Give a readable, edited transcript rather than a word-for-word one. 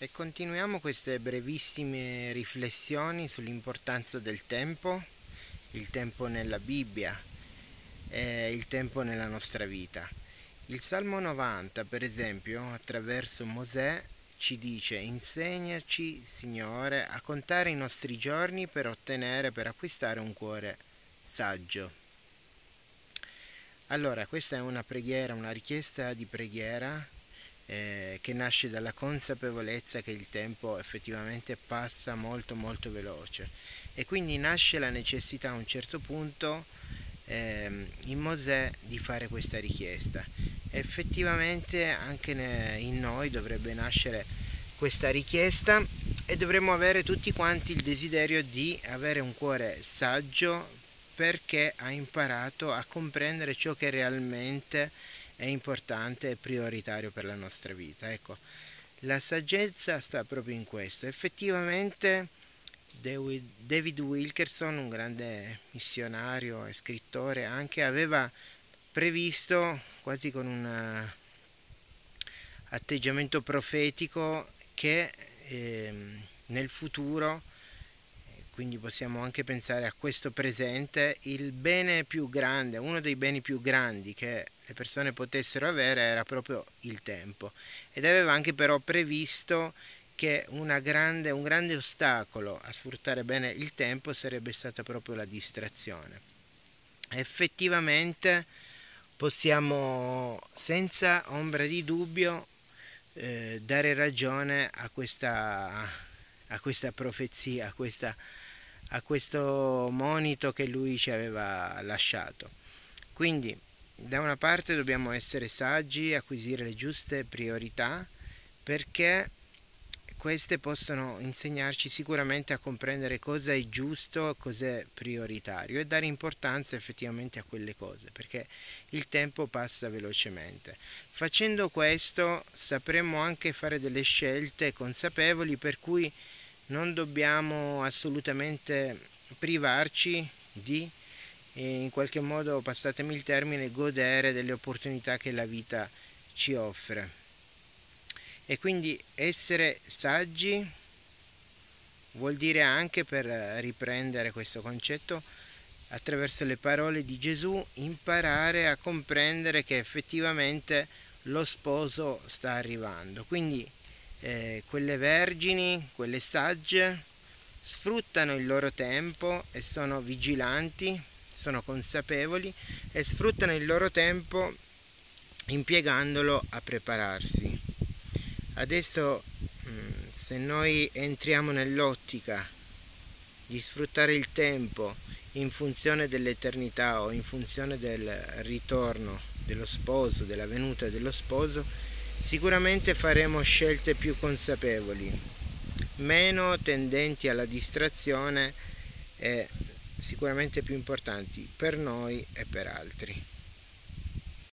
E continuiamo queste brevissime riflessioni sull'importanza del tempo, il tempo nella Bibbia e il tempo nella nostra vita. Il Salmo 90, per esempio, attraverso Mosè, ci dice: insegnaci, Signore, a contare i nostri giorni per acquistare un cuore saggio. Allora, questa è una preghiera, una richiesta di preghiera che nasce dalla consapevolezza che il tempo effettivamente passa molto veloce, e quindi nasce la necessità a un certo punto in Mosè di fare questa richiesta. Effettivamente anche in noi dovrebbe nascere questa richiesta, e dovremmo avere tutti quanti il desiderio di avere un cuore saggio, perché ha imparato a comprendere ciò che realmente è importante e prioritario per la nostra vita. Ecco, la saggezza sta proprio in questo. Effettivamente David Wilkerson, un grande missionario e scrittore, anche aveva previsto, quasi con un atteggiamento profetico, che nel futuro, quindi possiamo anche pensare a questo presente, il bene più grande, uno dei beni più grandi che le persone potessero avere era proprio il tempo, ed aveva anche però previsto che un grande ostacolo a sfruttare bene il tempo sarebbe stata proprio la distrazione. Effettivamente possiamo senza ombra di dubbio dare ragione a questa profezia, a questo monito che lui ci aveva lasciato. Quindi da una parte dobbiamo essere saggi, acquisire le giuste priorità, perché queste possono insegnarci sicuramente a comprendere cosa è giusto, cosa è prioritario, e dare importanza effettivamente a quelle cose, perché il tempo passa velocemente. Facendo questo sapremo anche fare delle scelte consapevoli, per cui non dobbiamo assolutamente privarci di, in qualche modo, passatemi il termine, godere delle opportunità che la vita ci offre. E quindi essere saggi vuol dire anche, per riprendere questo concetto attraverso le parole di Gesù, imparare a comprendere che effettivamente lo sposo sta arrivando. Quindi quelle vergini, quelle sagge, sfruttano il loro tempo e sono vigilanti, sono consapevoli, e sfruttano il loro tempo impiegandolo a prepararsi. Adesso, se noi entriamo nell'ottica di sfruttare il tempo in funzione dell'eternità o in funzione del ritorno dello sposo, della venuta dello sposo, sicuramente faremo scelte più consapevoli, meno tendenti alla distrazione e sicuramente più importanti per noi e per altri.